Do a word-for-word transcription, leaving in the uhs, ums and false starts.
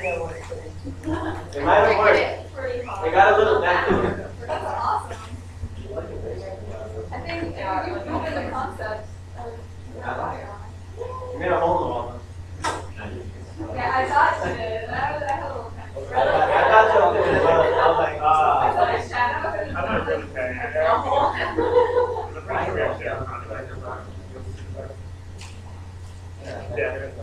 It might have worked. Pretty hard. They got a little back to it. That's awesome. I think if you come in the concept of You made a hole in the wall. yeah, I thought you did. I, was, I had a little kind of I thought I thought you did as well. I was like, I ah. saw a shadow. I'm not really paying attention. Yeah.